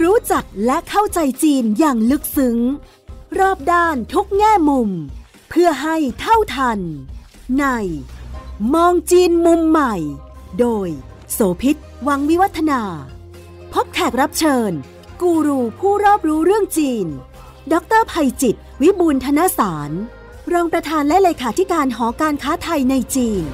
รู้จักและเข้าใจจีนอย่างลึกซึ้งรอบด้านทุกแง่มุมเพื่อให้เท่าทันในมองจีนมุมใหม่โดยโสภิต วังวิวัฒนาพบแขกรับเชิญกูรูผู้รอบรู้เรื่องจีนดร.ไพจิตร วิบูลย์ธนสารรองประธานและเลขาธิการหอการค้าไทยในจีน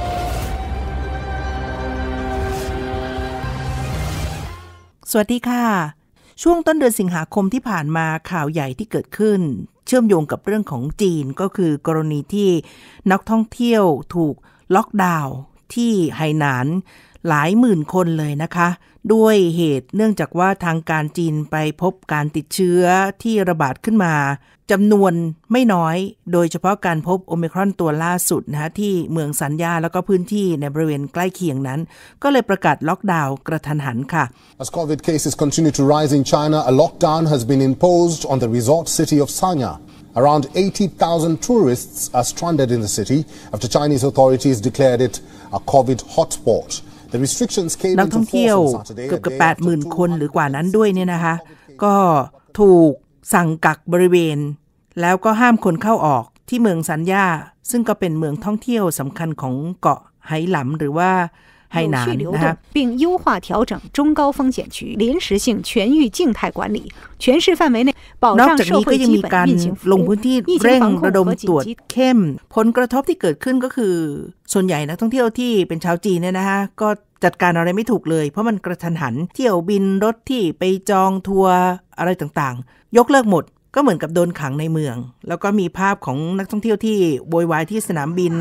สวัสดีค่ะช่วงต้นเดือนสิงหาคมที่ผ่านมาข่าวใหญ่ที่เกิดขึ้นเชื่อมโยงกับเรื่องของจีนก็คือกรณีที่นักท่องเที่ยวถูกล็อกดาวน์ที่ไหหนานหลายหมื่นคนเลยนะคะด้วยเหตุเนื่องจากว่าทางการจีนไปพบการติดเชื้อที่ระบาดขึ้นมาจำนวนไม่น้อยโดยเฉพาะการพบโอมิครอนตัวล่าสุดนะคะที่เมืองสัญญาแล้วก็พื้นที่ในบริเวณใกล้เคียงนั้นก็เลยประกาศล็อกดาวน์กระทันหันค่ะ As COVID cases continue to rise in China, a lockdown has been imposed on the resort city of Sanya. Around 80,000 tourists are stranded in the city after Chinese authorities declared it a COVID hotspot.The restrictions came into force on Saturday. เกือบ 80,000 คนหรือกว่านั้นด้วยเนี่ยนะคะก็ถูกสั่งกักบริเวณแล้วก็ห้ามคนเข้าออกที่เมืองสัญญาซึ่งก็เป็นเมืองท่องเที่ยวสำคัญของเกาะไหหลำหรือว่าไหหนานนะคะ并优化调整中高风险区临时性全域静态管理全市范围内保障社会基本运行服务ลงพื้นที่เร่งระดมตรวจเข้มผลกระทบที่เกิดขึ้นก็คือส่วนใหญ่นักท่องเที่ยวที่เป็นชาวจีนเนี่ยนะคะก็จัดการอะไรไม่ถูกเลยเพราะมันกระทันหันเที่ยวบินรถที่ไปจองทัวร์อะไรต่างๆยกเลิกหมดก็เหมือนกับโดนขังในเมืองแล้วก็มีภาพของนักท่องเที่ยวที่โวยวายที่สนามบิน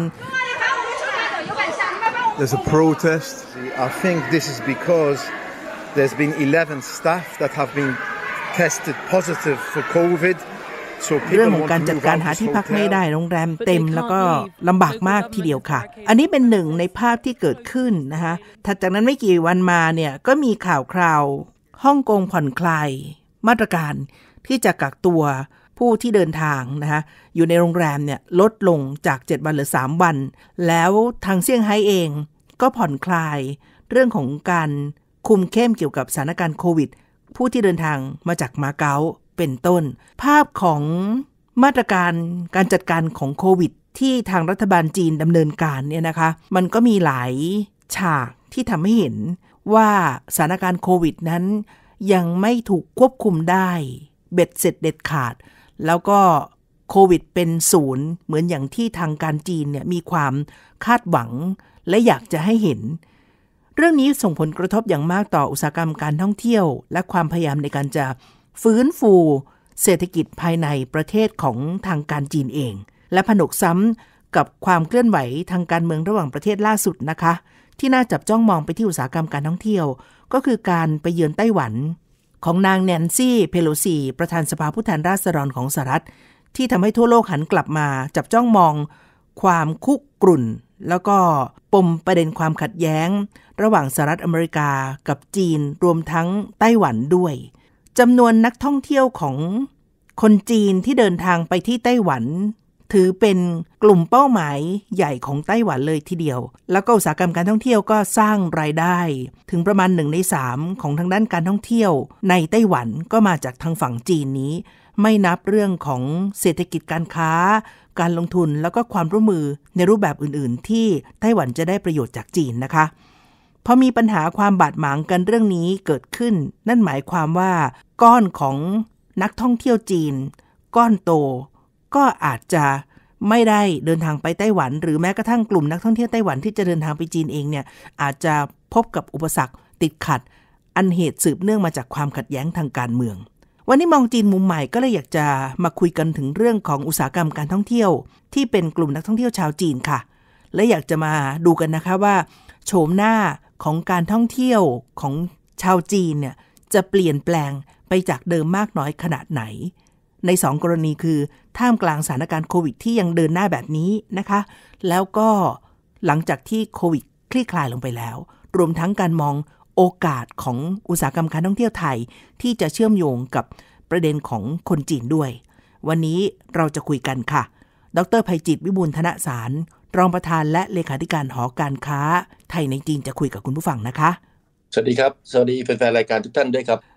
There's a protest. I think this is because there's been 11 staff that have been tested positive for COVID. เรื่องของการจัดการหาที่พักไม่ได้โรงแรมเต็มแล้วก็ลำบากมากทีเดียวค่ะอันนี้เป็นหนึ่งในภาพที่เกิดขึ้นนะคะถัดจากนั้นไม่กี่วันมาเนี่ยก็มีข่าวคราวฮ่องกงผ่อนคลายมาตรการที่จะกักตัวผู้ที่เดินทางนะคะอยู่ในโรงแรมเนี่ยลดลงจาก7วันเหลือ3วันแล้วทางเซี่ยงไฮ้เองก็ผ่อนคลายเรื่องของการคุมเข้มเกี่ยวกับสถานการณ์โควิดผู้ที่เดินทางมาจากมาเก๊าเป็นต้นภาพของมาตรการการจัดการของโควิดที่ทางรัฐบาลจีนดำเนินการเนี่ยนะคะมันก็มีหลายฉากที่ทำให้เห็นว่าสถานการณ์โควิดนั้นยังไม่ถูกควบคุมได้เบ็ดเสร็จเด็ดขาดแล้วก็โควิดเป็นศูนย์เหมือนอย่างที่ทางการจีนเนี่ยมีความคาดหวังและอยากจะให้เห็นเรื่องนี้ส่งผลกระทบอย่างมากต่ออุตสาหกรรมการท่องเที่ยวและความพยายามในการจะฟื้นฟูเศรษฐกิจภายในประเทศของทางการจีนเองและผนวกซ้ำกับความเคลื่อนไหวทางการเมืองระหว่างประเทศล่าสุดนะคะที่น่าจับจ้องมองไปที่อุตสาหกรรมการท่องเที่ยวก็คือการไปเยือนไต้หวันของนางแนนซี่เพโลซีประธานสภาผู้แทนราษฎรของสหรัฐที่ทำให้ทั่วโลกหันกลับมาจับจ้องมองความคุกรุ่นแล้วก็ปมประเด็นความขัดแย้งระหว่างสหรัฐอเมริกากับจีนรวมทั้งไต้หวันด้วยจำนวนนักท่องเที่ยวของคนจีนที่เดินทางไปที่ไต้หวันถือเป็นกลุ่มเป้าหมายใหญ่ของไต้หวันเลยทีเดียวแล้วก็อุตสาหกรรมการท่องเที่ยวก็สร้างรายได้ถึงประมาณ1ใน3ของทางด้านการท่องเที่ยวในไต้หวันก็มาจากทางฝั่งจีนนี้ไม่นับเรื่องของเศรษฐกิจการค้าการลงทุนแล้วก็ความร่วมมือในรูปแบบอื่นๆที่ไต้หวันจะได้ประโยชน์จากจีนนะคะพอมีปัญหาความบาดหมางกันเรื่องนี้เกิดขึ้นนั่นหมายความว่าก้อนของนักท่องเที่ยวจีนก้อนโตก็อาจจะไม่ได้เดินทางไปไต้หวันหรือแม้กระทั่งกลุ่มนักท่องเที่ยวไต้หวันที่จะเดินทางไปจีนเองเนี่ยอาจจะพบกับอุปสรรคติดขัดอันเหตุสืบเนื่องมาจากความขัดแย้งทางการเมืองวันนี้มองจีนมุมใหม่ก็เลยอยากจะมาคุยกันถึงเรื่องของอุตสาหกรรมการท่องเที่ยวที่เป็นกลุ่มนักท่องเที่ยวชาวจีนค่ะและอยากจะมาดูกันนะคะว่าโฉมหน้าของการท่องเที่ยวของชาวจีนเนี่ยจะเปลี่ยนแปลงไปจากเดิมมากน้อยขนาดไหนใน2กรณีคือท่ามกลางสถานการณ์โควิดที่ยังเดินหน้าแบบนี้นะคะแล้วก็หลังจากที่โควิดคลี่คลายลงไปแล้วรวมทั้งการมองโอกาสของอุตสาหกรรมการท่องเที่ยวไทยที่จะเชื่อมโยงกับประเด็นของคนจีนด้วยวันนี้เราจะคุยกันค่ะดร.ไพจิตร วิบูลย์ธนสารรองประธานและเลขาธิการหอการค้าไทยในจีนจะคุยกับคุณผู้ฟังนะคะสวัสดีครับสวัสดีแฟนๆรายการทุกท่านด้วยครับ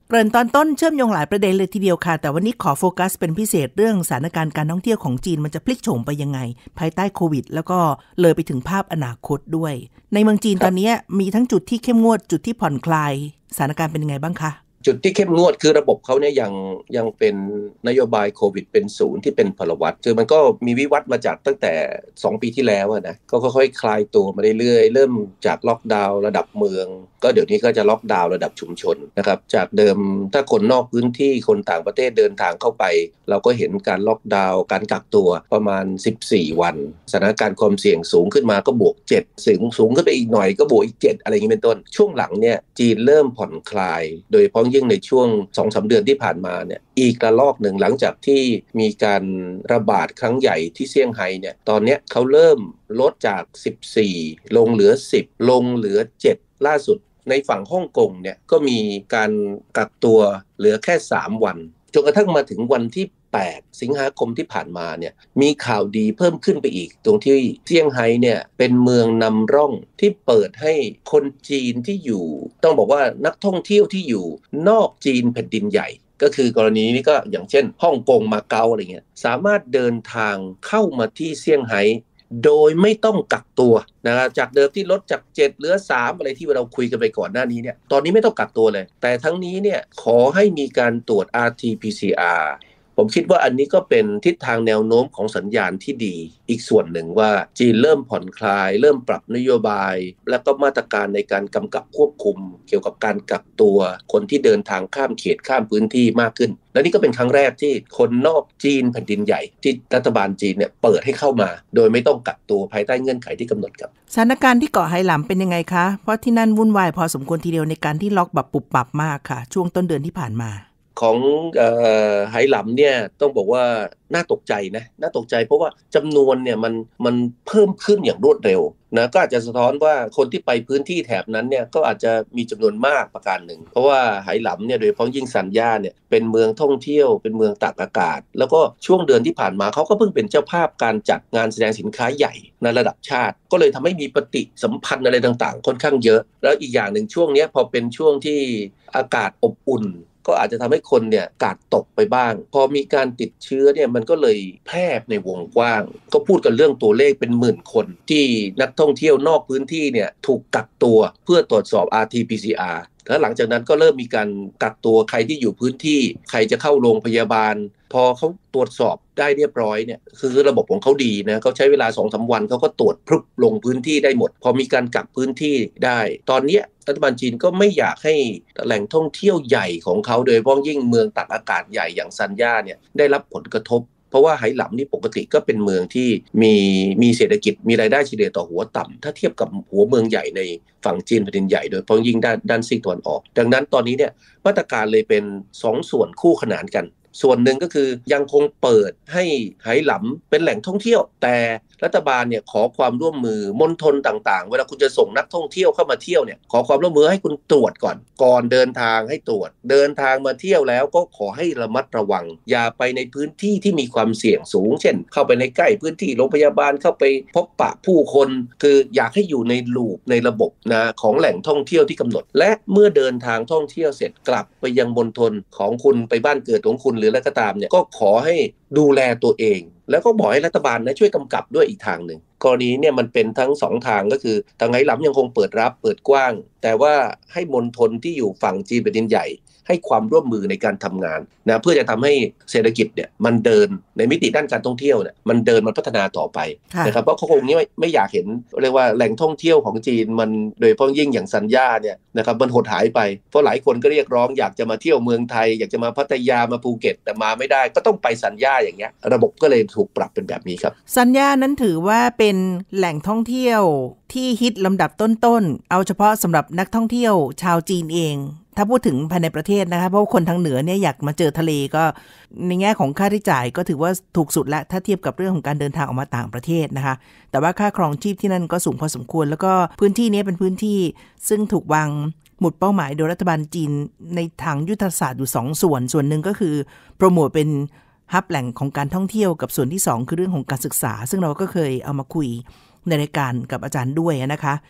เกริ่นตอนต้นเชื่อมโยงหลายประเด็นเลยทีเดียวค่ะแต่วันนี้ขอโฟกัสเป็นพิเศษเรื่องสถานการณ์การท่องเที่ยวของจีนมันจะพลิกโฉมไปยังไงภายใต้โควิดแล้วก็เลยไปถึงภาพอนาคตด้วยในเมืองจีนตอนนี้มีทั้งจุดที่เข้มงวดจุดที่ผ่อนคลายสถานการณ์เป็นยังไงบ้างคะจุดที่เข้มงวดคือระบบเขาเนี่ยยังเป็นนโยบายโควิดเป็นศูนย์ที่เป็นพลวัตคือมันก็มีวิวัฒน์มาจากตั้งแต่2ปีที่แล้วนะก็ค่อยๆคลายตัวมาเรื่อยๆเริ่มจากล็อกดาวน์ระดับเมืองก็เดี๋ยวนี้ก็จะล็อกดาวน์ระดับชุมชนนะครับจากเดิมถ้าคนนอกพื้นที่คนต่างประเทศเดินทางเข้าไปเราก็เห็นการล็อกดาวน์การกักตัวประมาณ14วันสถานการณ์ความเสี่ยงสูงขึ้นมาก็บวก7สูงขึ้นไปอีกหน่อยก็บวกอีก7อะไรอย่างนี้เป็นต้นช่วงหลังเนี่ยจีนเริ่มผ่อนคลายโดยเฉพาะยิ่งในช่วง 2-3 เดือนที่ผ่านมาเนี่ยอีกระลอกหนึ่งหลังจากที่มีการระบาดครั้งใหญ่ที่เซี่ยงไฮ้เนี่ยตอนนี้เขาเริ่มลดจาก14ลงเหลือ10ลงเหลือ7ล่าสุดในฝั่งฮ่องกงเนี่ยก็มีการกักตัวเหลือแค่3วันจนกระทั่งมาถึงวันที่8สิงหาคมที่ผ่านมาเนี่ยมีข่าวดีเพิ่มขึ้นไปอีกตรงที่เซี่ยงไฮ้เนี่ยเป็นเมืองนำร่องที่เปิดให้คนจีนที่อยู่ต้องบอกว่านักท่องเที่ยวที่อยู่นอกจีนแผ่นดินใหญ่ก็คือกรณีนี้ก็อย่างเช่นฮ่องกงมาเก๊าอะไรเงี้ยสามารถเดินทางเข้ามาที่เซี่ยงไฮ้โดยไม่ต้องกักตัวนะครับจากเดิมที่ลดจาก7เหลือ3อะไรที่เราคุยกันไปก่อนหน้านี้เนี่ยตอนนี้ไม่ต้องกักตัวเลยแต่ทั้งนี้เนี่ยขอให้มีการตรวจ RT-PCR ผมคิดว่าอันนี้ก็เป็นทิศทางแนวโน้มของสัญญาณที่ดีอีกส่วนหนึ่งว่าจีนเริ่มผ่อนคลายเริ่มปรับนโยบายและก็มาตรการในการกำกับควบคุมเกี่ยวกับการกักตัวคนที่เดินทางข้ามเขตข้ามพื้นที่มากขึ้นและนี่ก็เป็นครั้งแรกที่คนนอกจีนแผ่นดินใหญ่ที่รัฐบาลจีนเนี่ยเปิดให้เข้ามาโดยไม่ต้องกักตัวภายใต้เงื่อนไขที่กำหนดครับสถานการณ์ที่เกาะไหหลำเป็นยังไงคะเพราะที่นั่นวุ่นวายพอสมควรทีเดียวในการที่ล็อกแบบปุบปับมากค่ะช่วงต้นเดือนที่ผ่านมาของไหหลำเนี่ยต้องบอกว่าน่าตกใจนะน่าตกใจเพราะว่าจำนวนเนี่ยมันเพิ่มขึ้นอย่างรวดเร็วนะก็อาจจะสะท้อนว่าคนที่ไปพื้นที่แถบนั้นเนี่ยก็อาจจะมีจำนวนมากประการหนึ่งเพราะว่าไหหลำเนี่ยโดยเฉพาะยิ่งซันย่าเนี่ยเป็นเมืองท่องเที่ยวเป็นเมืองตากอากาศแล้วก็ช่วงเดือนที่ผ่านมาเขาก็เพิ่งเป็นเจ้าภาพการจัดงานแสดงสินค้าใหญ่ในระดับชาติก็เลยทำให้มีปฏิสัมพันธ์อะไรต่างๆค่อนข้างเยอะแล้วอีกอย่างหนึ่งช่วงนี้พอเป็นช่วงที่อากาศอบอุ่นก็อาจจะทำให้คนเนี่ยกาดตกไปบ้างพอมีการติดเชื้อเนี่ยมันก็เลยแพร่ในวงกว้างก็พูดกันเรื่องตัวเลขเป็นหมื่นคนที่นักท่องเที่ยวนอกพื้นที่เนี่ยถูกกักตัวเพื่อตรวจสอบ RT-PCR แล้วหลังจากนั้นก็เริ่มมีการกักตัวใครที่อยู่พื้นที่ใครจะเข้าโรงพยาบาลพอเขาตรวจสอบได้เรียบร้อยเนี่ยคือระบบของเขาดีนะเขาใช้เวลา 2-3 วันเขาก็ตรวจพรึบลงพื้นที่ได้หมดพอมีการกักพื้นที่ได้ตอนนี้รัฐบาลจีนก็ไม่อยากให้แหล่งท่องเที่ยวใหญ่ของเขาโดยเฉพาะยิ่งเมืองตากอากาศใหญ่อย่างซันย่าเนี่ยได้รับผลกระทบเพราะว่าไหหลำนี่ปกติก็เป็นเมืองที่มีเศรษฐกิจมีรายได้เฉลี่ยต่อหัวต่ำถ้าเทียบกับหัวเมืองใหญ่ในฝั่งจีนแผ่นดินใหญ่โดยเฉพาะยิ่งด้านซีกตะวันออกดังนั้นตอนนี้เนี่ยมาตรการเลยเป็น2ส่วนคู่ขนานกันส่วนหนึ่งก็คือยังคงเปิดให้ไหหลำเป็นแหล่งท่องเที่ยวแต่รัฐบาลเนี่ยขอความร่วมมือมณฑลต่างๆเวลาคุณจะส่งนักท่องเที่ยวเข้ามาเที่ยวเนี่ยขอความร่วมมือให้คุณตรวจก่อนเดินทางให้ตรวจเดินทางมาเที่ยวแล้วก็ขอให้ระมัดระวังอย่าไปในพื้นที่ที่มีความเสี่ยงสูงเช่นเข้าไปในใกล้พื้นที่โรงพยาบาลเข้าไปพบปะผู้คนคืออยากให้อยู่ในลูปในระบบนะของแหล่งท่องเที่ยวที่กำหนดและเมื่อเดินทางท่องเที่ยวเสร็จกลับไปยังมณฑลของคุณไปบ้านเกิดของคุณหรืออะไรก็ตามเนี่ยก็ขอให้ดูแลตัวเองแล้วก็บอกให้รัฐบาลนะช่วยกำกับด้วยอีกทางหนึ่งกรณีเนี่ยมันเป็นทั้ง2ทางก็คือทางไหหลำยังคงเปิดรับเปิดกว้างแต่ว่าให้มณฑลที่อยู่ฝั่งจีนแผ่นดินใหญ่ให้ความร่วมมือในการทำงานนะเพื่อจะทำให้เศรษฐกิจเนี่ยมันเดินในมิติด้านการท่องเที่ยวเนี่ยมันเดินมันพัฒนาต่อไปนะครับเพราะเขาคงไม่อยากเห็นเรียกว่าแหล่งท่องเที่ยวของจีนมันโดยเฉพาะยิ่งอย่างซันย่าเนี่ยนะครับมันหดหายไปเพราะหลายคนก็เรียกร้องอยากจะมาเที่ยวเมืองไทยอยากจะมาพัทยามาภูเก็ตแต่มาไม่ได้ก็ต้องไปซันย่าอย่างเงี้ยระบบก็เลยถูกปรับเป็นแบบนี้ครับซันย่านั้นถือว่าเป็นแหล่งท่องเที่ยวที่ฮิตลำดับต้นๆเอาเฉพาะสำหรับนักท่องเที่ยวชาวจีนเองถ้าพูดถึงภายในประเทศนะคะเพราะคนทางเหนือเนี่ยอยากมาเจอทะเลก็ในแง่ของค่าใช้จ่ายก็ถือว่าถูกสุดละถ้าเทียบกับเรื่องของการเดินทางออกมาต่างประเทศนะคะแต่ว่าค่าครองชีพที่นั่นก็สูงพอสมควรแล้วก็พื้นที่นี้เป็นพื้นที่ซึ่งถูกวางหมุดเป้าหมายโดยรัฐบาลจีนในทางยุทธศาสตร์อยู่2ส่วนหนึ่งก็คือโปรโมทเป็นฮับแหล่งของการท่องเที่ยวกับส่วนที่2คือเรื่องของการศึกษาซึ่งเราก็เคยเอามาคุยในรายการกับอาจารย์ด้วยนะคะ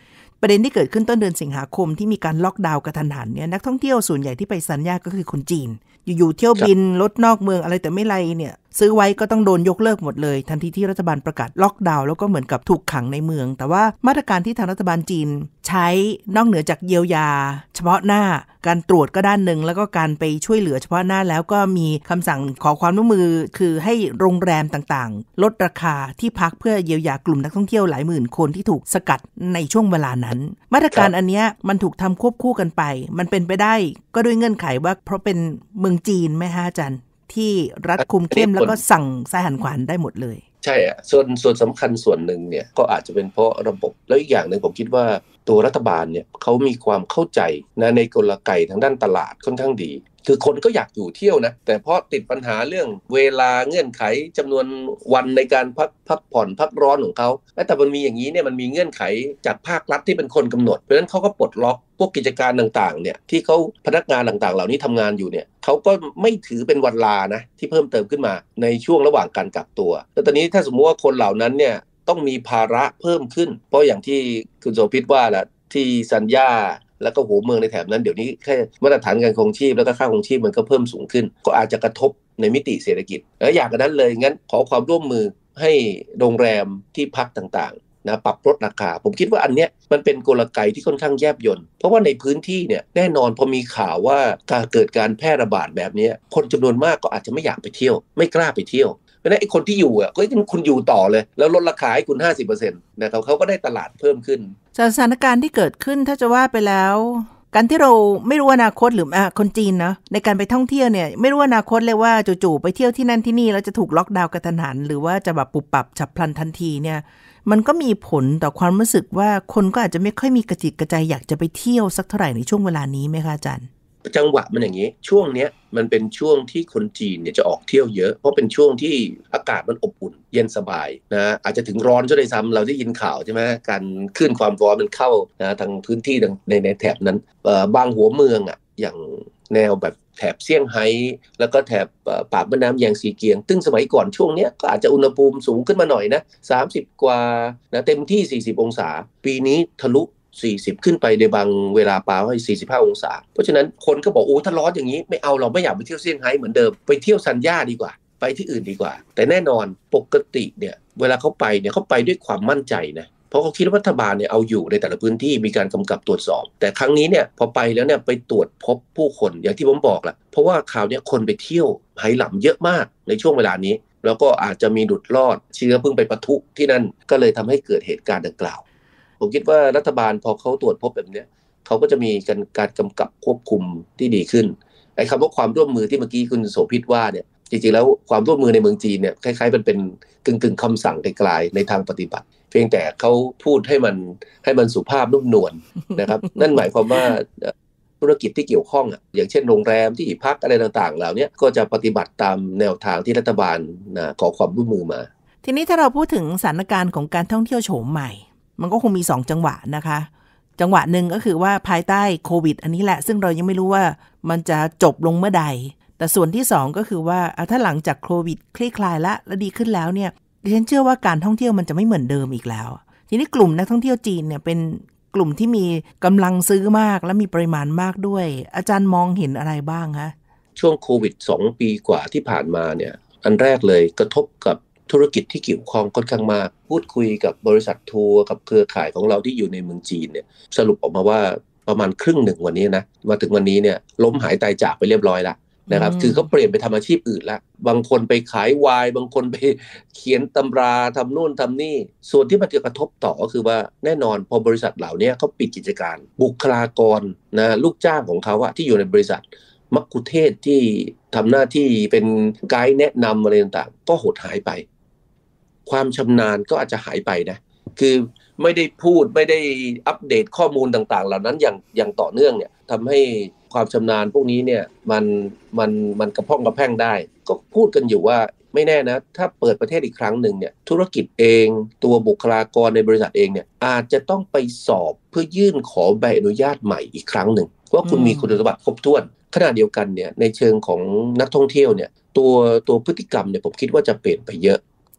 ประเด็นที่เกิดขึ้นต้นเดือนสิงหาคมที่มีการล็อกดาวน์กระทันหันเนี่ยนักท่องเที่ยวส่วนใหญ่ที่ไปซันยาก็คือคนจีนอยู่ๆเที่ยวบินรถนอกเมืองอะไรแต่ไม่ไรเนี่ยซื้อไว้ก็ต้องโดนยกเลิกหมดเลยทันทีที่รัฐบาลประกาศล็อกดาวน์แล้วก็เหมือนกับถูกขังในเมืองแต่ว่ามาตรการที่ทางรัฐบาลจีนใช้นอกเหนือจากเยียวยาเฉพาะหน้าการตรวจก็ด้านหนึ่งแล้วก็การไปช่วยเหลือเฉพาะหน้าแล้วก็มีคำสั่งขอความร่วมมือคือให้โรงแรมต่างๆลดราคาที่พักเพื่อเยียวยากลุ่มนักท่องเที่ยวหลายหมื่นคนที่ถูกสกัดในช่วงเวลานั้นมาตรการอันนี้มันถูกทำควบคู่กันไปมันเป็นไปได้ก็ด้วยเงื่อนไขว่าเพราะเป็นเมืองจีนไหมฮะอาจารย์ที่รัฐคุมเข้มแล้วก็สั่งซ้ายหันขวาได้หมดเลยใช่อ่ะส่วนสำคัญส่วนหนึ่งเนี่ยก็อาจจะเป็นเพราะระบบแล้วอีกอย่างหนึ่งผมคิดว่าตัวรัฐบาลเนี่ยเขามีความเข้าใจนะในกลไกทางด้านตลาดค่อนข้างดีคือคนก็อยากอยู่เที่ยวนะแต่เพราะติดปัญหาเรื่องเวลาเงื่อนไขจำนวนวันในการพักผ่อนพักร้อนของเขาแต่มันมีอย่างนี้เนี่ยมันมีเงื่อนไขจากภาครัฐที่เป็นคนกำหนดเพราะฉะนั้นเขาก็ปลดล็อกพวกกิจการต่างๆเนี่ยที่เขาพนักงานต่างๆเหล่านี้ทำงานอยู่เนี่ยเขาก็ไม่ถือเป็นวันลานะที่เพิ่มเติมขึ้นมาในช่วงระหว่างการกักตัวแล้วตอนนี้ถ้าสมมติว่าคนเหล่านั้นเนี่ยต้องมีภาระเพิ่มขึ้นเพราะอย่างที่คุณโสภิตว่าแหละที่ซันยาแล้วก็หัวเมืองในแถบนั้นเดี๋ยวนี้แค่มาตรฐานการครองชีพแล้วก็ค่าครองชีพมันก็เพิ่มสูงขึ้นก็อาจจะกระทบในมิติเศรษฐกิจและอย่างนั้นเลยงั้นขอความร่วมมือให้โรงแรมที่พักต่างๆนะปรับลดราคาผมคิดว่าอันเนี้ยมันเป็นกลไกที่ค่อนข้างแยบยลเพราะว่าในพื้นที่เนี่ยแน่นอนพอมีข่าวว่าการเกิดการแพร่ระบาดแบบนี้คนจำนวนมากก็อาจจะไม่อยากไปเที่ยวไม่กล้าไปเที่ยวเพราะฉะนั้นไอ้คนที่อยู่อ่ะก็คุณอยู่ต่อเลยแล้วลดราคาให้คุณ 50% นะครับเขาก็ได้ตลาดเพิ่มขึ้นสถานการณ์ที่เกิดขึ้นถ้าจะว่าไปแล้วการที่เราไม่รู้อนาคตหรือคนจีนเนาะในการไปท่องเที่ยวเนี่ยไม่รู้อนาคตเลยว่าจู่ๆไปเที่ยวที่นั่นที่นี่แล้วจะถูกล็อกดาวน์กระทันหันหรือว่าจะแบบปุบปับฉับพลันทันทีเนี่ยมันก็มีผลต่อความรู้สึกว่าคนก็อาจจะไม่ค่อยมีกระจิตกระใจอยากจะไปเที่ยวสักเท่าไหร่ในช่วงเวลานี้ไหมคะอาจารย์จังหวะมันอย่างนี้ช่วงเนี้ยมันเป็นช่วงที่คนจีนเนี่ยจะออกเที่ยวเยอะเพราะเป็นช่วงที่อากาศมันอบอุ่นเย็นสบายนะอาจจะถึงร้อนซะด้วยซ้ำเราได้ยินข่าวใช่ไหมการขึ้นความร้อนมันเข้านะทางพื้นที่ในแถบนั้นบางหัวเมืองอ่ะอย่างแนวแบบแถบเซี่ยงไฮ้แล้วก็แถบปากแม่น้ำแยงซีเกียงซึ่งสมัยก่อนช่วงเนี้ยก็อาจจะอุณหภูมิสูงขึ้นมาหน่อยนะ30กว่านะเต็มที่40องศาปีนี้ทะลุ40ขึ้นไปในบางเวลาปาให้45องศาเพราะฉะนั้นคนก็บอกโอ้ถ้าร้อนอย่างนี้ไม่เอาเราไม่อยากไปเที่ยวเซี่ยงไฮ้เหมือนเดิมไปเที่ยวซันย่าดีกว่าไปที่อื่นดีกว่าแต่แน่นอนปกติเนี่ยเวลาเขาไปเนี่ยเขาไปด้วยความมั่นใจนะเพราะเขาคิดว่ารัฐบาลเนี่ยเอาอยู่ในแต่ละพื้นที่มีการกำกับตรวจสอบแต่ครั้งนี้เนี่ยพอไปแล้วเนี่ยไปตรวจพบผู้คนอย่างที่ผมบอกแหละเพราะว่าคราวนี้คนไปเที่ยวไหหลำเยอะมากในช่วงเวลานี้แล้วก็อาจจะมีหลุดรอดเชื้อเพิ่งไปปะทุที่นั่นก็เลยทำให้เกิดเหตุการณ์ดังกล่าวผมคิดว่ารัฐบาลพอเขาตรวจพบแบบนี้เขาก็จะมีการกำกับควบคุมที่ดีขึ้นไอ้คำว่าความร่วมมือที่เมื่อกี้คุณโสภิตว่าเนี่ยจริงๆแล้วความร่วมมือในเมืองจีนเนี่ยคล้ายๆมันเป็นกึ่งคำสั่งไกลๆในทางปฏิบัติเพียงแต่เขาพูดให้มันสุภาพนุ่มนวลนะครับ นั่นหมายความว่าธุรกิจที่เกี่ยวข้องอ่ะอย่างเช่นโรงแรมที่พักอะไรต่างๆเหล่านี้ก็จะปฏิบัติตามแนวทางที่รัฐบาลขอความร่วมมือมาทีนี้ถ้าเราพูดถึงสถานการณ์ของการท่องเที่ยวโฉมใหม่มันก็คงมี2จังหวะนะคะจังหวะหนึ่งก็คือว่าภายใต้โควิดอันนี้แหละซึ่งเรายังไม่รู้ว่ามันจะจบลงเมื่อใดแต่ส่วนที่2ก็คือว่าถ้าหลังจากโควิดคลี่คลายและดีขึ้นแล้วเนี่ยดิฉันเชื่อว่าการท่องเที่ยวมันจะไม่เหมือนเดิมอีกแล้วทีนี้กลุ่มนักท่องเที่ยวจีนเนี่ยเป็นกลุ่มที่มีกำลังซื้อมากและมีปริมาณมากด้วยอาจารย์มองเห็นอะไรบ้างคะช่วงโควิด2ปีกว่าที่ผ่านมาเนี่ยอันแรกเลยกระทบกับธุรกิจที่เกี่ยวข้องค่อนข้างมากพูดคุยกับบริษัททัวร์กับเครือข่ายของเราที่อยู่ในเมืองจีนเนี่ยสรุปออกมาว่าประมาณครึ่งหนึ่งวันนี้นะมาถึงวันนี้เนี่ยล้มหายตายจากไปเรียบร้อยแล้วนะครับคือเขาเปลี่ยนไปทำอาชีพอื่นแล้วบางคนไปขายไวน์บางคนไปเขียนตำราทำนู่นทำนี่ส่วนที่มันจะกระทบต่อก็คือว่าแน่นอนพอบริษัทเหล่านี้เขาปิดกิจการบุคลากรนะลูกจ้างของเขาที่อยู่ในบริษัทมัคคุเทศก์ที่ทำหน้าที่เป็นไกด์แนะนำอะไรต่างๆก็หดหายไปความชำนาญก็อาจจะหายไปนะคือไม่ได้พูดไม่ได้อัปเดตข้อมูลต่างๆเหล่านั้นอย่างต่อเนื่องเนี่ยทำให้ความชำนาญพวกนี้เนี่ยมันกระพ่องกระแพ่งได้ก็พูดกันอยู่ว่าไม่แน่นะถ้าเปิดประเทศอีกครั้งหนึ่งเนี่ยธุรกิจเองตัวบุคลากรในบริษัทเองเนี่ยอาจจะต้องไปสอบเพื่อยื่นขอใบอนุญาตใหม่อีกครั้งหนึ่งว่าคุณมีคุณสมบัติครบถ้วนขณะเดียวกันเนี่ยในเชิงของนักท่องเที่ยวเนี่ยตัวพฤติกรรมเนี่ยผมคิดว่าจะเปลี่ยนไปเยอะ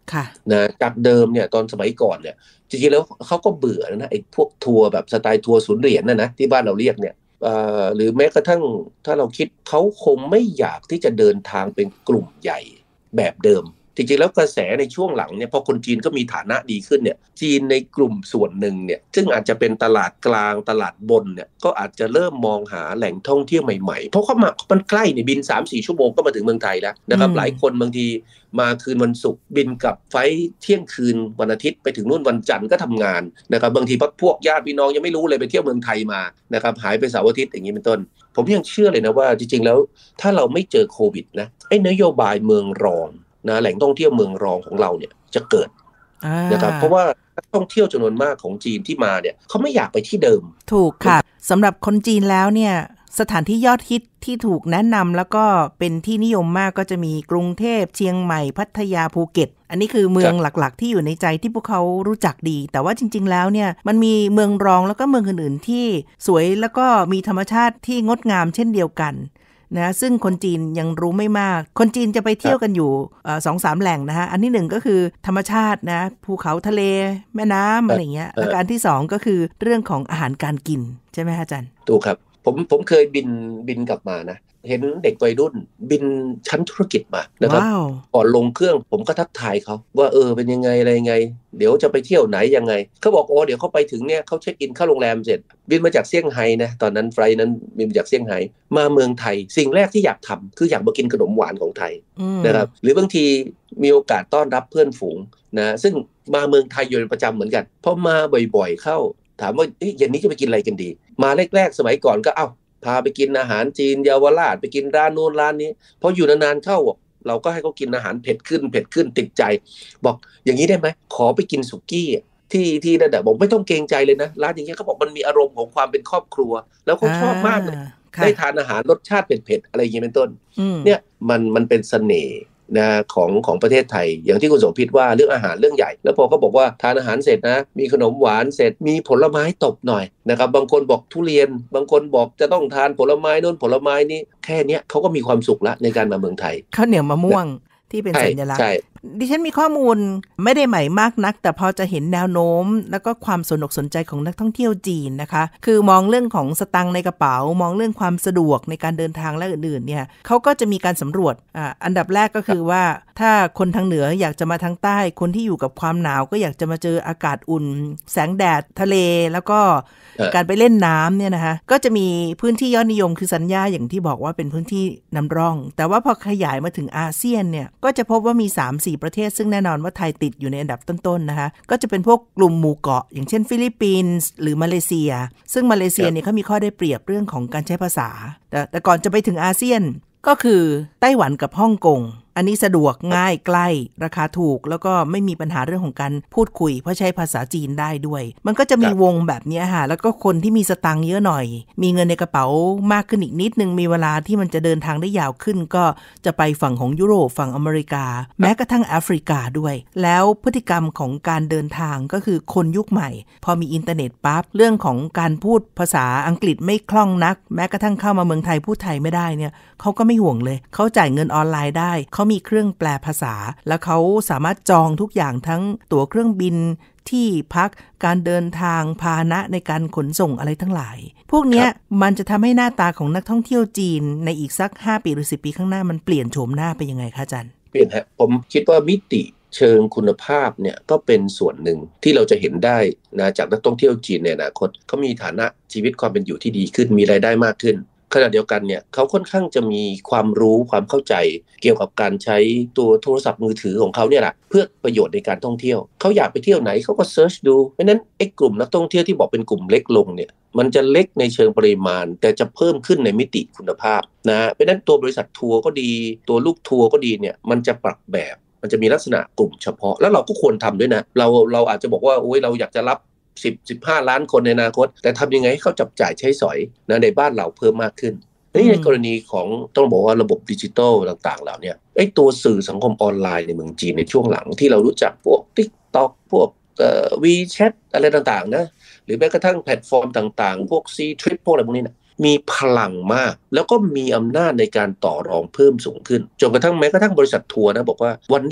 นะจากเดิมเนี่ยตอนสมัยก่อนเนี่ยจริงๆแล้วเขาก็เบื่อนะไอ้พวกทัวร์แบบสไตล์ทัวร์ศูนย์เหรียญนะที่บ้านเราเรียกเนี่ยหรือแม้กระทั่งถ้าเราคิดเขาคงไม่อยากที่จะเดินทางเป็นกลุ่มใหญ่แบบเดิมจริงๆแล้วกระแสในช่วงหลังเนี่ยพอคนจีนก็มีฐานะดีขึ้นเนี่ยจีนในกลุ่มส่วนหนึ่งเนี่ยซึ่งอาจจะเป็นตลาดกลางตลาดบนเนี่ยก็อาจจะเริ่มมองหาแหล่งท่องเที่ยวใหม่ๆเพราะเขามามันใกล้เนี่ยบิน 3-4 ชั่วโมงก็มาถึงเมืองไทยแล้วนะครับหลายคนบางทีมาคืนวันศุกร์บินกับไฟเที่ยงคืนวันอาทิตย์ไปถึงนู่นวันจันทร์ก็ทำงานนะครับบางทีพวกญาติพี่น้องยังไม่รู้เลยไปเที่ยวเมืองไทยมานะครับหายไปเสาร์อาทิตย์อย่างนี้เป็นต้นผมยังเชื่อเลยนะว่าจริงๆแล้วถ้าเราไม่เจอโควิดนะไอ้นโยบายเมืองรองนะแหล่งท่องเที่ยวเมืองรองของเราเนี่ยจะเกิดนะครับเพราะว่านักท่องเที่ยวจำนวนมากของจีนที่มาเนี่ยเขาไม่อยากไปที่เดิมถูกค่ะสำหรับคนจีนแล้วเนี่ยสถานที่ยอดฮิตที่ถูกแนะนำแล้วก็เป็นที่นิยมมากก็จะมีกรุงเทพเชียงใหม่พัทยาภูเก็ตอันนี้คือเมืองหลักๆที่อยู่ในใจที่พวกเขารู้จักดีแต่ว่าจริงๆแล้วเนี่ยมันมีเมืองรองแล้วก็เมืองอื่นๆที่สวยแล้วก็มีธรรมชาติที่งดงามเช่นเดียวกันนะซึ่งคนจีนยังรู้ไม่มากคนจีนจะไปเที่ยวกันอยู่ 2-3 แหล่งนะฮะอันที่1ก็คือธรรมชาตินะภูเขาทะเลแม่น้ำอะไรเงี้ยและอันที่2ก็คือเรื่องของอาหารการกินใช่ไหมอาจารย์ถูกครับผมเคยบินกลับมานะเห็นเด็กวัยรุ่นบินชั้นธุรกิจมานะครับ wow. ก่อนลงเครื่องผมก็ทักทายเขาว่าเป็นยังไงอะไรยังไงเดี๋ยวจะไปเที่ยวไหนยังไงเขาบอกเดี๋ยวเขาไปถึงเนี่ยเขาเช็คอินเข้าโรงแรมเสร็จบินมาจากเซี่ยงไฮ้นะตอนนั้นไฟล์นั้นบินมาจากเซี่ยงไฮ้มาเมืองไทยสิ่งแรกที่อยากทำคืออยากมากินขนมหวานของไทยนะครับหรือบางทีมีโอกาสต้อนรับเพื่อนฝูงนะซึ่งมาเมืองไทยอยู่เป็นประจำเหมือนกันพอมาบ่อยๆเข้าถามว่าเย็นนี้จะไปกินอะไรกันดีมาแรกๆสมัยก่อนก็พาไปกินอาหารจีนเยาวราชไปกินร้านโน้นร้านนี้พออยู่นานๆเข้าเราก็ให้เขากินอาหารเผ็ดขึ้นติดใจบอกอย่างนี้ได้ไหมขอไปกินสุกี้ที่นั่นน่ะบอกไม่ต้องเกรงใจเลยนะร้านอย่างเงี้ยเขาบอกมันมีอารมณ์ของความเป็นครอบครัวแล้วเขาชอบมากเลยได้ทานอาหารรสชาติเผ็ดอะไรอย่างเงี้ยเป็นต้นเนี่ยมันเป็นเสน่ห์นะของประเทศไทยอย่างที่คุณสมพิษว่าเรื่องอาหารเรื่องใหญ่แล้วพอก็บอกว่าทานอาหารเสร็จนะมีขนมหวานเสร็จมีผลไม้ตบหน่อยนะครับบางคนบอกทุเรียนบางคนบอกจะต้องทานผลไม้โน้นผลไม้นี้แค่นี้เขาก็มีความสุขละในการมาเมืองไทยข้าวเหนียวมะม่วงที่เป็นสัญลักษณ์ดิฉันมีข้อมูลไม่ได้ใหม่มากนักแต่พอจะเห็นแนวโน้มแล้วก็ความสนใจของนักท่องเที่ยวจีนนะคะคือมองเรื่องของสตังค์ในกระเป๋ามองเรื่องความสะดวกในการเดินทางและอื่นๆเนี่ยเขาก็จะมีการสำรวจอันดับแรกก็คือว่าถ้าคนทางเหนืออยากจะมาทางใต้คนที่อยู่กับความหนาวก็อยากจะมาเจออากาศอุ่นแสงแดดทะเลแล้วก็การไปเล่นน้ำเนี่ยนะคะก็จะมีพื้นที่ยอดนิยมคือสัญญาอย่างที่บอกว่าเป็นพื้นที่นำร่องแต่ว่าพอขยายมาถึงอาเซียนเนี่ยก็จะพบว่ามี 3-4 ประเทศซึ่งแน่นอนว่าไทยติดอยู่ในอันดับต้นๆนะคะก็จะเป็นพวกกลุ่มหมู่เกาะอย่างเช่นฟิลิปปินส์หรือมาเลเซียซึ่งมาเลเซียเนี่ยเขามีข้อได้เปรียบเรื่องของการใช้ภาษาแต่ก่อนจะไปถึงอาเซียนก็คือไต้หวันกับฮ่องกงอันนี้สะดวกง่ายใกล้ราคาถูกแล้วก็ไม่มีปัญหาเรื่องของการพูดคุยเพราะใช้ภาษาจีนได้ด้วยมันก็จะมีวงแบบนี้ค่ะแล้วก็คนที่มีสตางค์เยอะหน่อยมีเงินในกระเป๋ามากขึ้นอีกนิดนึงมีเวลาที่มันจะเดินทางได้ยาวขึ้นก็จะไปฝั่งของยุโรปฝั่งอเมริกาแม้กระทั่งแอฟริกาด้วยแล้วพฤติกรรมของการเดินทางก็คือคนยุคใหม่พอมีอินเทอร์เน็ตปั๊บเรื่องของการพูดภาษาอังกฤษไม่คล่องนักแม้กระทั่งเข้ามาเมืองไทยพูดไทยไม่ได้เนี่ยเขาก็ไม่ห่วงเลยเขาจ่ายเงินออนไลน์ได้เขามีเครื่องแปลภาษาแล้วเขาสามารถจองทุกอย่างทั้งตั๋วเครื่องบินที่พักการเดินทางพาหนะในการขนส่งอะไรทั้งหลายพวกนี้มันจะทำให้หน้าตาของนักท่องเที่ยวจีนในอีกสัก5ปีหรือ10ปีข้างหน้ามันเปลี่ยนโฉมหน้าไปยังไงคะอาจารย์เปลี่ยนฮะผมคิดว่ามิติเชิงคุณภาพเนี่ยก็เป็นส่วนหนึ่งที่เราจะเห็นได้นะจากนักท่องเที่ยวจีนในอนาคตเขามีฐานะชีวิตความเป็นอยู่ที่ดีขึ้นมีรายได้มากขึ้นขณะเดียวกันเนี่ยเขาค่อนข้างจะมีความรู้ความเข้าใจเกี่ยวกับการใช้ตัวโทรศัพท์มือถือของเขาเนี่ยแหละเพื่อประโยชน์ในการท่องเที่ยวเขาอยากไปเที่ยวไหนเขาก็เซิร์ชดูเพราะนั้นไอ้กลุ่มนักท่องเที่ยวที่บอกเป็นกลุ่มเล็กลงเนี่ยมันจะเล็กในเชิงปริมาณแต่จะเพิ่มขึ้นในมิติคุณภาพนะเพราะนั้นตัวบริษัททัวร์ก็ดีตัวลูกทัวร์ก็ดีเนี่ยมันจะปรับแบบมันจะมีลักษณะกลุ่มเฉพาะแล้วเราก็ควรทำด้วยนะเราอาจจะบอกว่าโอ้ยเราอยากจะรับ10-15 ล้านคนในอนาคตแต่ทำยังไงให้เขาจับจ่ายใช้สอยนะในบ้านเราเพิ่มมากขึ้นนี่ในกรณีของต้องบอกว่าระบบดิจิทัลต่างๆเหล่านี้ไอ้ตัวสื่อสังคมออนไลน์ในเมืองจีนในช่วงหลังที่เรารู้จักพวก TikTok พวกWeChat อะไรต่างๆนะหรือแม้กระทั่งแพลตฟอร์มต่างๆพวก C-Trip พวกอะไรพวกนี้นะมีพลังมากแล้วก็มีอำนาจในการต่อรองเพิ่มสูงขึ้นจนกระทั่งแม้กระทั่งบริษัททัวร์นะบอกว่าวันเนี้ย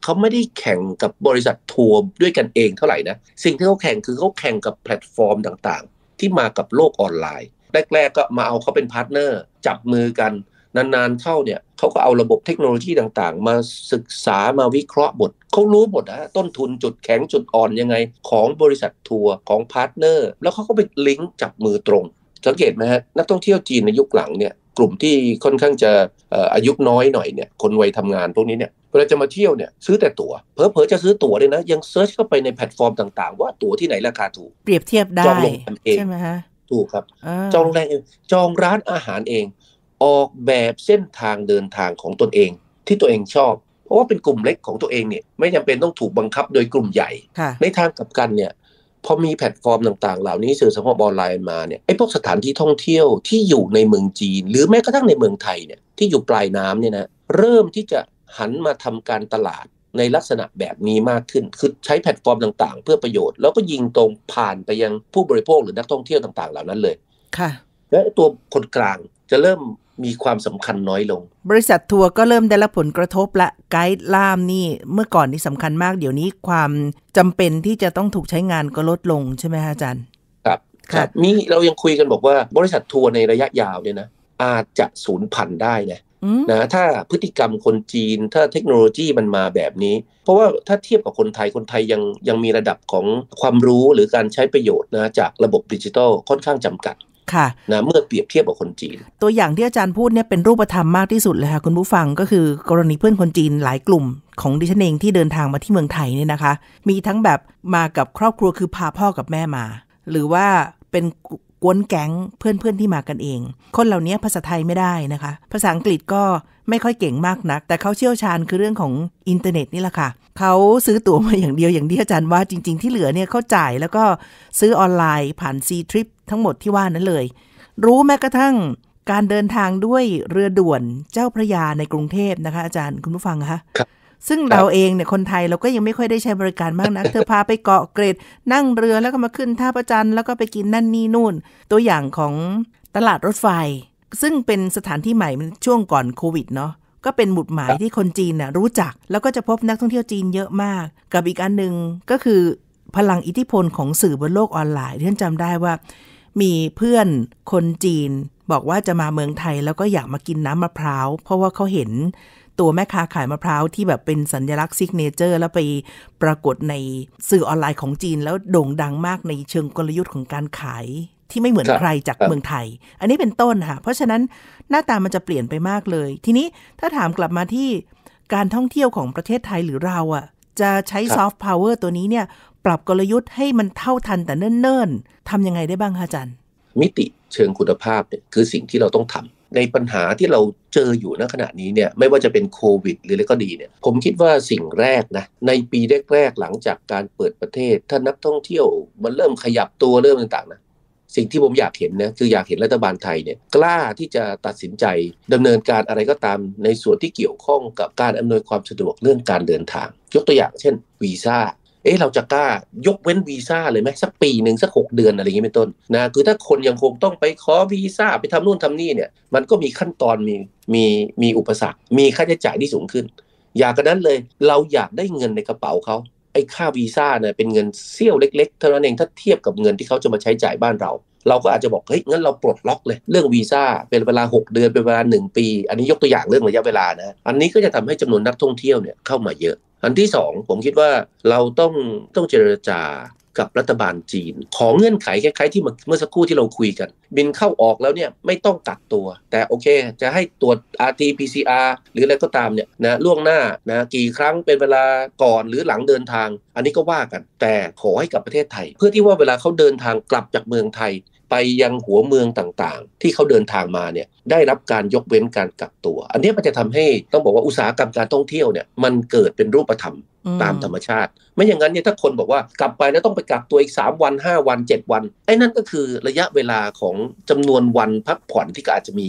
เขาไม่ได้แข่งกับบริษัททัวร์ด้วยกันเองเท่าไหร่นะสิ่งที่เขาแข่งคือเขาแข่งกับแพลตฟอร์มต่างๆที่มากับโลกออนไลน์แรกๆก็มาเอาเขาเป็นพาร์ทเนอร์จับมือกันนานๆเข้าเนี่ยเขาก็เอาระบบเทคโนโลยีต่างๆมาศึกษามาวิเคราะห์หมดเขารู้หมดนะต้นทุนจุดแข็งจุดอ่อนยังไงของบริษัททัวร์ของพาร์ทเนอร์แล้วเขาก็ไปลิงก์จับมือตรงสังเกตไหมฮะนักท่องเที่ยวจีนในยุคหลังเนี่ยกลุ่มที่ค่อนข้างจะอายุน้อยหน่อยเนี่ยคนวัยทำงานพวกนี้เนี่ยเวลาจะมาเที่ยวเนี่ยซื้อแต่ตั๋วเผลอๆจะซื้อตั๋วเลยนะยังเซิร์ชเข้าไปในแพลตฟอร์มต่างๆว่าตั๋วที่ไหนราคาถูกเปรียบเทียบได้จองโรงแรมเองใช่ไหมฮะถูกครับจองโรงแรมเองจองร้านอาหารเองออกแบบเส้นทางเดินทางของตนเองที่ตัวเองชอบเพราะว่าเป็นกลุ่มเล็กของตัวเองเนี่ยไม่จำเป็นต้องถูกบังคับโดยกลุ่มใหญ่ในทางกลับกันเนี่ยพอมีแพลตฟอร์มต่างๆเหล่านี้สื่อสังคมออนไลน์มาเนี่ยไอ้พวกสถานที่ท่องเที่ยวที่อยู่ในเมืองจีนหรือแม้กระทั่งในเมืองไทยเนี่ยที่อยู่ปลายน้ำเนี่ยนะเริ่มที่จะหันมาทำการตลาดในลักษณะแบบนี้มากขึ้นคือใช้แพลตฟอร์มต่างๆเพื่อประโยชน์แล้วก็ยิงตรงผ่านไปยังผู้บริโภคหรือนักท่องเที่ยวต่างๆเหล่านั้นเลยค่ะและตัวคนกลางจะเริ่มมีความสำคัญน้อยลงบริษัททัวร์ก็เริ่มได้รับผลกระทบละไกด์ล่ามนี่เมื่อก่อนนี่สำคัญมากเดี๋ยวนี้ความจำเป็นที่จะต้องถูกใช้งานก็ลดลงใช่ไหมอาจารย์ครับมีเรายังคุยกันบอกว่าบริษัททัวร์ในระยะยาวเนี่ยนะอาจจะสูญพันธุ์ได้นะถ้าพฤติกรรมคนจีนถ้าเทคโนโลยีมันมาแบบนี้เพราะว่าถ้าเทียบกับคนไทยยังมีระดับของความรู้หรือการใช้ประโยชน์นะจากระบบดิจิทัลค่อนข้างจำกัดนะเมื่อเปรียบเทียบกับคนจีนตัวอย่างที่อาจารย์พูดเนี่ยเป็นรูปธรรมมากที่สุดเลยค่ะคุณผู้ฟังก็คือกรณีเพื่อนคนจีนหลายกลุ่มของดิฉันเองที่เดินทางมาที่เมืองไทยเนี่ยนะคะมีทั้งแบบมากับครอบครัวคือพาพ่อกับแม่มาหรือว่าเป็นกวนแก๊งเพื่อนที่มากันเองคนเหล่านี้ภาษาไทยไม่ได้นะคะภาษาอังกฤษก็ไม่ค่อยเก่งมากนักแต่เขาเชี่ยวชาญคือเรื่องของอินเทอร์เน็ตนี่แหละค่ะเขาซื้อตั๋วมาอย่างเดียวอย่างที่อาจารย์ว่าจริงๆที่เหลือเนี่ยเขาจ่ายแล้วก็ซื้อออนไลน์ผ่าน C-Trip ทั้งหมดที่ว่านั้นเลยรู้แม้กระทั่งการเดินทางด้วยเรือด่วนเจ้าพระยาในกรุงเทพนะคะอาจารย์คุณผู้ฟังคะซึ่งเราเองเนี่ยคนไทยเราก็ยังไม่ค่อยได้ใช้บริการมากนัก เธอพาไปเกาะเกร็ดนั่งเรือแล้วก็มาขึ้นท่าประจันแล้วก็ไปกินนั่นนี่นู่นตัวอย่างของตลาดรถไฟซึ่งเป็นสถานที่ใหม่ช่วงก่อนโควิดเนาะก็เป็นหมุดหมายที่คนจีนน่ะรู้จักแล้วก็จะพบนักท่องเที่ยวจีนเยอะมากกับอีกอันนึงก็คือพลังอิทธิพลของสื่อบนโลกออนไลน์ที่ฉันจำได้ว่ามีเพื่อนคนจีนบอกว่าจะมาเมืองไทยแล้วก็อยากมากินน้ำมะพร้าวเพราะว่าเขาเห็นตัวแม่ค้าขายมะพร้าวที่แบบเป็นสัญลักษณ์ซิกเนเจอร์แล้วไปปรากฏในสื่อออนไลน์ของจีนแล้วโด่งดังมากในเชิงกลยุทธ์ของการขายที่ไม่เหมือนใครจากเมืองไทยอันนี้เป็นต้นค่ะเพราะฉะนั้นหน้าตามันจะเปลี่ยนไปมากเลยทีนี้ถ้าถามกลับมาที่การท่องเที่ยวของประเทศไทยหรือเราอ่ะจะใช้ซอฟต์พาวเวอร์ตัวนี้เนี่ยปรับกลยุทธ์ให้มันเท่าทันแต่เนิ่นๆทำยังไงได้บ้างคะอาจารย์มิติเชิงคุณภาพเนี่ยคือสิ่งที่เราต้องทำในปัญหาที่เราเจออยู่ณขณะนี้เนี่ยไม่ว่าจะเป็นโควิดหรืออะไรก็ดีเนี่ยผมคิดว่าสิ่งแรกนะในปีแรกๆหลังจากการเปิดประเทศถ้านักท่องเที่ยวมันเริ่มขยับตัวเริ่มต่างๆนะสิ่งที่ผมอยากเห็นนะคืออยากเห็นรัฐบาลไทยเนี่ยกล้าที่จะตัดสินใจดำเนินการอะไรก็ตามในส่วนที่เกี่ยวข้องกับการอำนวยความสะดวกเรื่องการเดินทางยกตัวอย่างเช่นวีซ่าเราจะกล้ายกเว้นวีซ่าเลยไหมสักปีหนึ่งสัก6 เดือนอะไรอย่างนี้เป็นต้นนะคือถ้าคนยังคงต้องไปขอวีซ่าไปทำนู่นทำนี่เนี่ยมันก็มีขั้นตอนมีอุปสรรคมีค่าใช้จ่ายที่สูงขึ้นอย่างนั้นเลยเราอยากได้เงินในกระเป๋าเขาไอ้ค่าวีซ่าเนี่ยเป็นเงินเสี้ยวเล็กๆเท่านั้นเองถ้าเทียบกับเงินที่เขาจะมาใช้จ่ายบ้านเราก็อาจจะบอกเฮ้ยงั้นเราปลดล็อกเลยเรื่องวีซ่าเป็นเวลา6 เดือนเป็นเวลา1 ปีอันนี้ยกตัวอย่างเรื่องระยะเวลานะอันนี้ก็จะทำให้จำนวนนักท่องเที่ยวเนี่ยเข้ามาเยอะอันที่2ผมคิดว่าเราต้องเจรจากับรัฐบาลจีนของเงื่อนไขคล้ายๆที่เมื่อสักครู่ที่เราคุยกันบินเข้าออกแล้วเนี่ยไม่ต้องกักตัวแต่โอเคจะให้ตรวจ RT-PCR หรืออะไรก็ตามเนี่ยนะล่วงหน้านะกี่ครั้งเป็นเวลาก่อนหรือหลังเดินทางอันนี้ก็ว่ากันแต่ขอให้กับประเทศไทยเพื่อที่ว่าเวลาเขาเดินทางกลับจากเมืองไทยไปยังหัวเมืองต่างๆที่เขาเดินทางมาเนี่ยได้รับการยกเว้นการกักตัวอันนี้มันจะทำให้ต้องบอกว่าอุตสาหกรรมการท่องเที่ยวเนี่ยมันเกิดเป็นรูปธรรมตามธรรมชาติไม่อย่างนั้นเนี่ยถ้าคนบอกว่ากลับไปแล้วต้องไปกักตัวอีก3 วัน5 วัน7 วันไอ้นั่นก็คือระยะเวลาของจำนวนวันพักผ่อนที่ก็อาจจะมีอยู่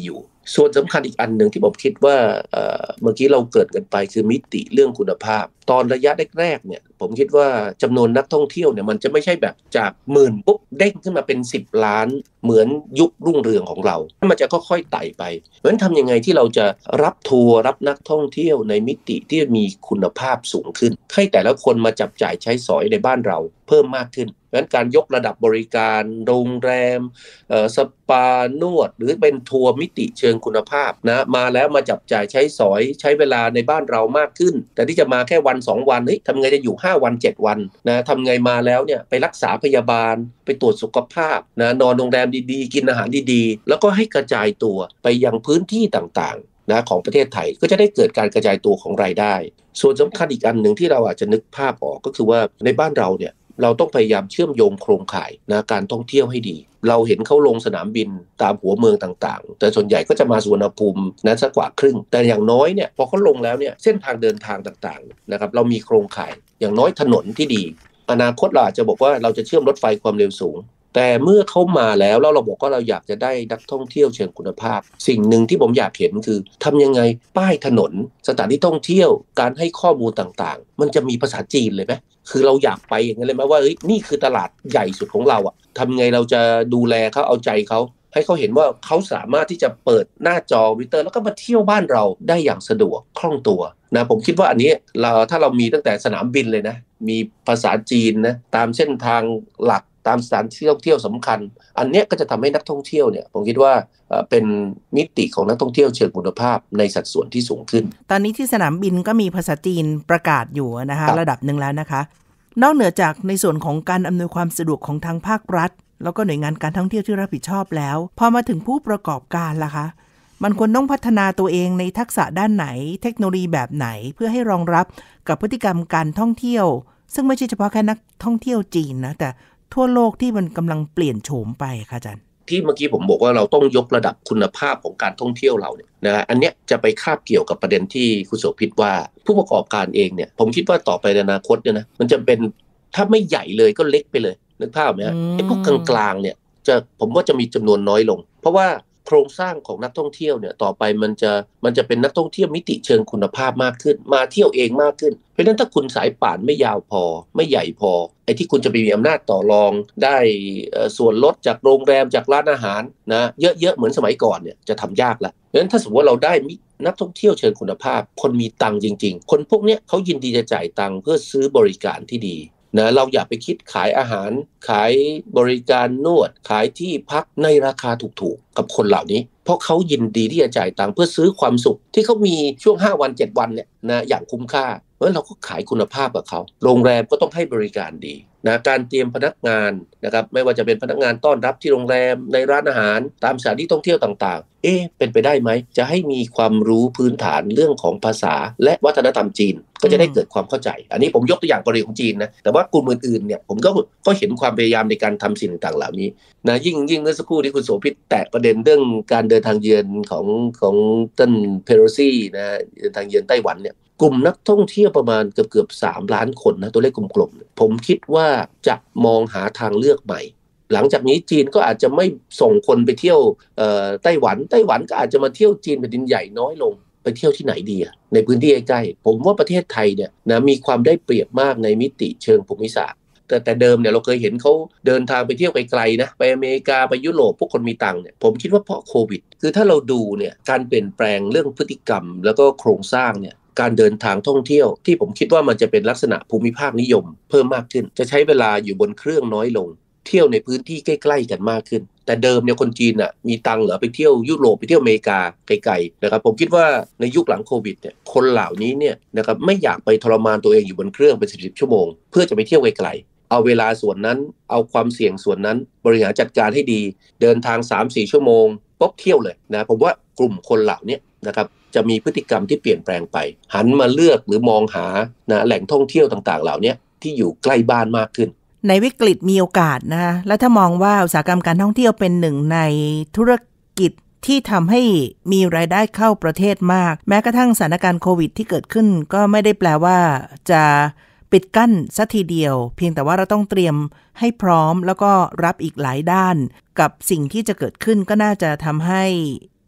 ส่วนสำคัญอีกอันหนึ่งที่ผมคิดว่าเมื่อกี้เราเกิดกันไปคือมิติเรื่องคุณภาพตอนระยะแรกๆเนี่ยผมคิดว่าจำนวนนักท่องเที่ยวเนี่ยมันจะไม่ใช่แบบจากหมื่นปุ๊บเด้งขึ้นมาเป็น10 ล้านเหมือนยุครุ่งเรืองของเรามันจะค่อยๆไต่ไปเพราะฉะนั้นทำยังไงที่เราจะรับทัวร์รับนักท่องเที่ยวในมิติที่มีคุณภาพสูงขึ้นให้แต่ละคนมาจับจ่ายใช้สอยในบ้านเราเพิ่มมากขึ้นเพราะฉะนั้นการยกระดับบริการโรงแรมสปานวดหรือเป็นทัวร์มิติเชิงคุณภาพนะมาแล้วมาจับจ่ายใช้สอยใช้เวลาในบ้านเรามากขึ้นแต่ที่จะมาแค่วัน2วันทำไงจะอยู่5วัน7วันนะทำไงมาแล้วเนี่ยไปรักษาพยาบาลไปตรวจสุขภาพนะนอนโรงแรมดีๆกินอาหารดีๆแล้วก็ให้กระจายตัวไปยังพื้นที่ต่างๆนะของประเทศไทยก็จะได้เกิดการกระจายตัวของรายได้ส่วนสำคัญอีกอันหนึ่งที่เราอาจจะนึกภาพออกก็คือว่าในบ้านเราเนี่ยเราต้องพยายามเชื่อมโยงโครงข่ายนะการท่องเที่ยวให้ดีเราเห็นเขาลงสนามบินตามหัวเมืองต่างๆแต่ส่วนใหญ่ก็จะมาสุวรรณภูมินะสักกว่าครึ่งแต่อย่างน้อยเนี่ยพอเขาลงแล้วเนี่ยเส้นทางเดินทางต่างๆนะครับเรามีโครงข่ายอย่างน้อยถนนที่ดีอนาคตเราอาจจะบอกว่าเราจะเชื่อมรถไฟความเร็วสูงแต่เมื่อเขามาแล้วเราบอกว่าเราอยากจะได้นักท่องเที่ยวเชิงคุณภาพสิ่งหนึ่งที่ผมอยากเห็นคือทำยังไงป้ายถนนสถานที่ท่องเที่ยวการให้ข้อมูลต่างๆมันจะมีภาษาจีนเลยไหมคือเราอยากไปอย่างนั้นเลยไหมว่านี่คือตลาดใหญ่สุดของเราอ่ะทำไงเราจะดูแลเขาเอาใจเขาให้เขาเห็นว่าเขาสามารถที่จะเปิดหน้าจอวิเตอร์แล้วก็มาเที่ยวบ้านเราได้อย่างสะดวกคล่องตัวนะผมคิดว่าอันนี้ถ้าเรามีตั้งแต่สนามบินเลยนะมีภาษาจีนนะตามเส้นทางหลักตามสถานที่ท่องเที่ยวสำคัญอันนี้ก็จะทำให้นักท่องเที่ยวเนี่ยผมคิดว่าเป็นมิติของนักท่องเที่ยวเชิงคุณภาพในสัดส่วนที่สูงขึ้นตอนนี้ที่สนามบินก็มีภาษาจีนประกาศอยู่นะคะระดับหนึ่งแล้วนะคะนอกเหนือจากในส่วนของการอำนวยความสะดวกของทางภาครัฐแล้วก็หน่วยงานการท่องเที่ยวที่รับผิดชอบแล้วพอมาถึงผู้ประกอบการล่ะคะมันควรต้องพัฒนาตัวเองในทักษะด้านไหนเทคโนโลยีแบบไหนเพื่อให้รองรับกับพฤติกรรมการท่องเที่ยวซึ่งไม่ใช่เฉพาะแค่นักท่องเที่ยวจีนนะแต่ทั่วโลกที่มันกำลังเปลี่ยนโฉมไปค่ะอาจารย์ที่เมื่อกี้ผมบอกว่าเราต้องยกระดับคุณภาพของการท่องเที่ยวเราเนี่ยนะอันเนี้ยจะไปคาบเกี่ยวกับประเด็นที่คุณโสภิตว่าผู้ประกอบการเองเนี่ยผมคิดว่าต่อไปในอนาคตเนี่ยนะมันจะเป็นถ้าไม่ใหญ่เลยก็เล็กไปเลยนึกภาพไหมฮะไอ้พวกกลางๆเนี่ยผมว่าจะมีจำนวนน้อยลงเพราะว่าโครงสร้างของนักท่องเที่ยวเนี่ยต่อไปมันจะเป็นนักท่องเที่ยวมิติเชิงคุณภาพมากขึ้นมาเที่ยวเองมากขึ้นเพราะฉะนั้นถ้าคุณสายป่านไม่ยาวพอไม่ใหญ่พอไอ้ที่คุณจะไปมีอำนาจต่อรองได้ส่วนลดจากโรงแรมจากร้านอาหารนะเยอะๆเหมือนสมัยก่อนเนี่ยจะทำยากละเพราะฉะนั้นถ้าสมมติว่าเราได้นักท่องเที่ยวเชิงคุณภาพคนมีตังค์จริงๆคนพวกนี้เขายินดีจะจ่ายตังค์เพื่อซื้อบริการที่ดีนะเราอย่าไปคิดขายอาหารขายบริการนวดขายที่พักในราคาถูกๆกับคนเหล่านี้เพราะเขายินดีที่จะจ่ายตังค์เพื่อซื้อความสุขที่เขามีช่วง5วัน7วันเนี่ยนะอย่างคุ้มค่าเพราะเราก็ขายคุณภาพกับเขาโรงแรมก็ต้องให้บริการดีนะการเตรียมพนักงานนะครับไม่ว่าจะเป็นพนักงานต้อนรับที่โรงแรมในร้านอาหารตามสถานที่ท่องเที่ยวต่างๆเป็นไปได้ไหมจะให้มีความรู้พื้นฐานเรื่องของภาษาและวัฒนธรรมจีนก็จะได้เกิดความเข้าใจอันนี้ผมยกตัวอย่างกรณีของจีนนะแต่ว่ากลุ่มอื่นๆเนี่ยผมก็เห็นความพยายามในการทำสิ่งต่างๆเหล่านี้นะยิ่งเมื่อสักครู่ที่คุณโสภิตแตะประเด็นเรื่องการเดินทางเยือนของท่านเพโลซี่นะเดินทางเยือนไต้หวันเนี่ยกลุ่มนักท่องเที่ยวประมาณเกือบ3 ล้านคนนะตัวเลขกลมๆผมคิดว่าจะมองหาทางเลือกใหม่หลังจากนี้จีนก็อาจจะไม่ส่งคนไปเที่ยวไต้หวันก็อาจจะมาเที่ยวจีนแผ่นดินใหญ่น้อยลงไปเที่ยวที่ไหนดีในพื้นที่ใกล้ๆผมว่าประเทศไทยเนี่ยนะมีความได้เปรียบมากในมิติเชิงภูมิศาสตร์แต่เดิมเนี่ยเราเคยเห็นเขาเดินทางไปเที่ยวไกลๆนะไปอเมริกาไปยุโรปพวกคนมีตังค์เนี่ยผมคิดว่าเพราะโควิดคือถ้าเราดูเนี่ยการเปลี่ยนแปลงเรื่องพฤติกรรมแล้วก็โครงสร้างเนี่ยการเดินทางท่องเที่ยวที่ผมคิดว่ามันจะเป็นลักษณะภูมิภาคนิยมเพิ่มมากขึ้นจะใช้เวลาอยู่บนเครื่องน้อยลงเที่ยวในพื้นที่ใกล้ๆกันมากขึ้นแต่เดิมเนี่ยคนจีนอ่ะมีตังค์เหรอไปเที่ยวยุโรปไปเที่ยวอเมริกาไกลๆนะครับผมคิดว่าในยุคหลังโควิดเนี่ยคนเหล่านี้เนี่ยนะครับไม่อยากไปทรมานตัวเองอยู่บนเครื่องเป็น10 ชั่วโมงเพื่อจะไปเที่ยวไกลๆเอาเวลาส่วนนั้นเอาความเสี่ยงส่วนนั้นบริหารจัดการให้ดีเดินทาง 3-4 ชั่วโมงปุ๊บเที่ยวเลยนะผมว่ากลุ่มคนเหล่านี้นะครับจะมีพฤติกรรมที่เปลี่ยนแปลงไปหันมาเลือกหรือมองหานะแหล่งท่องเที่ยวต่างๆเหล่านี้ที่อยู่ใกล้บ้านมากขึ้นในวิกฤตมีโอกาสนะคะและถ้ามองว่าอุตสาหกรรมการท่องเที่ยวเป็นหนึ่งในธุรกิจที่ทำให้มีรายได้เข้าประเทศมากแม้กระทั่งสถานการณ์โควิดที่เกิดขึ้นก็ไม่ได้แปลว่าจะปิดกั้นซะทีเดียวเพียงแต่ว่าเราต้องเตรียมให้พร้อมแล้วก็รับอีกหลายด้านกับสิ่งที่จะเกิดขึ้นก็น่าจะทำให้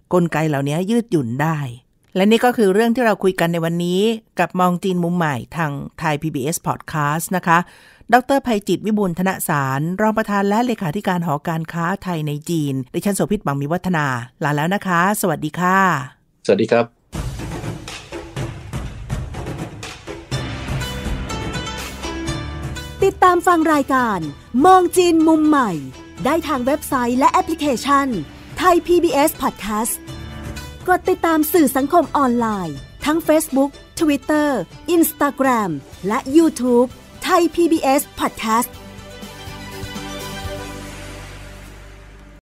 กลไกเหล่านี้ยืดหยุ่นได้และนี่ก็คือเรื่องที่เราคุยกันในวันนี้กับมองจีนมุมใหม่ทางไทย PBS Podcast นะคะดร.ไพจิตรวิบูลย์ธนสารรองประธานและเลขาธิการหอการค้าไทยในจีนดิฉันโสภิต บังมีวัฒนาลาแล้วนะคะสวัสดีค่ะสวัสดีครับติดตามฟังรายการมองจีนมุมใหม่ได้ทางเว็บไซต์และแอปพลิเคชันไทย PBS Podcast กดติดตามสื่อสังคมออนไลน์ทั้ง Facebook Twitter Instagram และ YouTube ไทย PBS Podcast